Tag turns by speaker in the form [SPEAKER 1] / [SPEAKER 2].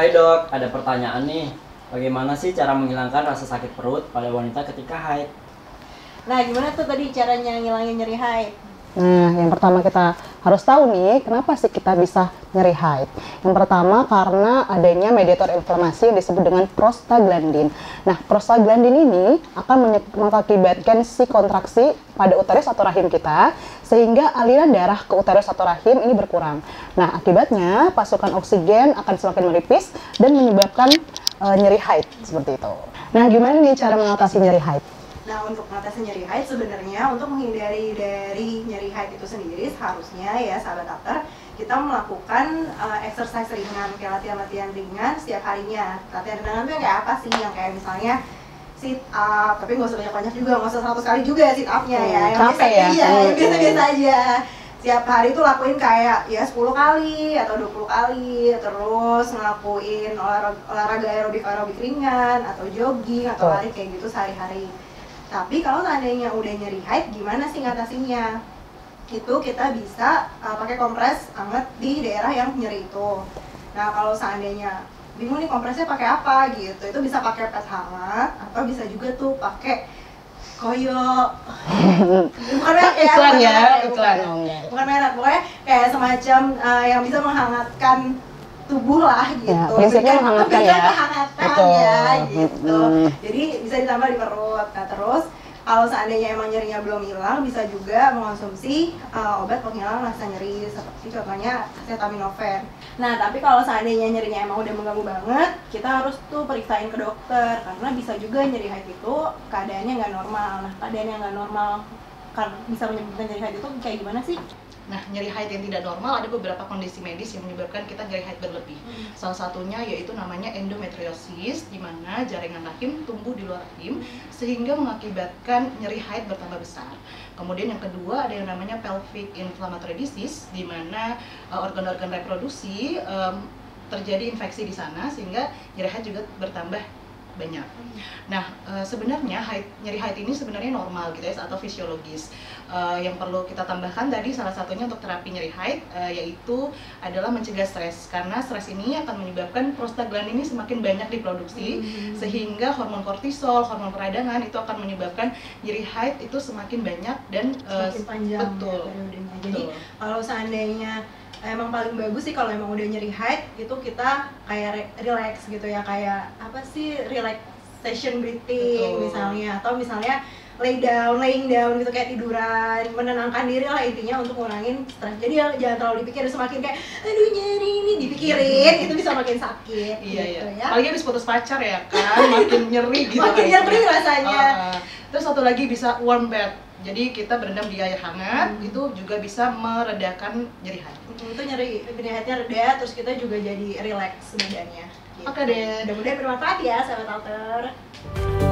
[SPEAKER 1] Hai dok, ada pertanyaan nih. Bagaimana sih cara menghilangkan rasa sakit perut pada wanita ketika haid?
[SPEAKER 2] Nah, gimana tuh tadi caranya ngilangin nyeri haid?
[SPEAKER 3] Nah, yang pertama kita harus tahu nih, kenapa sih kita bisa nyeri haid? Yang pertama karena adanya mediator inflamasi yang disebut dengan prostaglandin. Nah, prostaglandin ini akan mengakibatkan si kontraksi pada uterus atau rahim kita, sehingga aliran darah ke uterus atau rahim ini berkurang. Nah, akibatnya pasukan oksigen akan semakin menipis dan menyebabkan nyeri haid seperti itu. Nah, gimana nih cara mengatasi nyeri haid?
[SPEAKER 2] Nah, untuk mengatasi nyeri haid sebenarnya untuk menghindari dari nyeri haid itu sendiri seharusnya ya sahabat dokter kita melakukan exercise ringan, kayak latihan-latihan ringan setiap harinya. Latihan ringan itu yang kayak apa sih? Yang kayak misalnya sit up, tapi nggak usah banyak-banyak juga, nggak usah 100 kali juga sit upnya ya. Yang
[SPEAKER 3] capek ya?
[SPEAKER 2] Iya, yang biasa-biasa aja. Setiap hari itu lakuin kayak ya 10 kali atau 20 kali, terus ngelakuin olahraga aerobik ringan atau jogging atau lari kayak gitu sehari-hari. Tapi kalau seandainya udah nyeri haid, gimana sih ngatasinnya? Itu kita bisa pakai kompres hangat di daerah yang nyeri itu. Nah, kalau seandainya bingung nih kompresnya pakai apa gitu, itu bisa pakai pad hangat atau bisa juga tuh pakai koyo. Bukan merek ya,
[SPEAKER 3] Iklan ya,
[SPEAKER 2] bukan. Bukan merek, pokoknya kayak semacam yang bisa menghangatkan tubuh lah gitu.
[SPEAKER 3] Ya, prinsipnya menghangatkan ya.
[SPEAKER 2] Kehangatan ya gitu. Jadi bisa ditambah di perut. Nah, terus kalau seandainya emang nyerinya belum hilang, bisa juga mengonsumsi obat penghilang rasa nyeri seperti contohnya acetaminophen. Nah, tapi kalau seandainya nyerinya emang udah mengganggu banget, kita harus tuh periksain ke dokter karena bisa juga nyeri haid itu keadaannya nggak normal. Nah, keadaan yang nggak normal kan bisa menyebabkan nyeri haid itu kayak gimana sih?
[SPEAKER 4] Nah, nyeri haid yang tidak normal ada beberapa kondisi medis yang menyebabkan kita nyeri haid berlebih. Salah satunya yaitu namanya endometriosis, di mana jaringan rahim tumbuh di luar rahim sehingga mengakibatkan nyeri haid bertambah besar. Kemudian yang kedua ada yang namanya pelvic inflammatory disease, di mana organ-organ reproduksi terjadi infeksi di sana sehingga nyeri haid juga bertambah banyak. Nah, sebenarnya nyeri haid ini sebenarnya normal gitu ya, atau fisiologis. Yang perlu kita tambahkan tadi salah satunya untuk terapi nyeri haid yaitu adalah mencegah stres, karena stres ini akan menyebabkan prostaglandin ini semakin banyak diproduksi sehingga hormon kortisol, hormon peradangan itu akan menyebabkan nyeri haid itu semakin banyak dan
[SPEAKER 2] semakin panjang.
[SPEAKER 4] Betul.
[SPEAKER 2] Ya, periodenya. Jadi kalau seandainya emang paling bagus sih kalau emang udah nyeri haid itu kita kayak relax gitu ya, kayak apa sih, relaxation breathing. Betul. Misalnya, atau misalnya laying down gitu, kayak tiduran, menenangkan diri lah intinya untuk ngurangin stres. Jadi jangan terlalu dipikir, semakin kayak aduh nyeri ini dipikirin itu bisa makin sakit.
[SPEAKER 4] Iya,
[SPEAKER 2] gitu
[SPEAKER 4] iya.
[SPEAKER 2] Ya.
[SPEAKER 4] Apalagi habis putus pacar ya kan, makin nyeri gitu.
[SPEAKER 2] Makin nyeri rasanya.
[SPEAKER 4] Terus satu lagi bisa warm bath. Jadi kita berendam di air hangat, itu juga bisa meredakan nyeri haid.
[SPEAKER 2] Itu nyeri haidnya reda, terus kita juga jadi relax badannya. Gitu.
[SPEAKER 4] Oke deh.
[SPEAKER 2] Mudah-mudahan bermanfaat ya sahabat alter.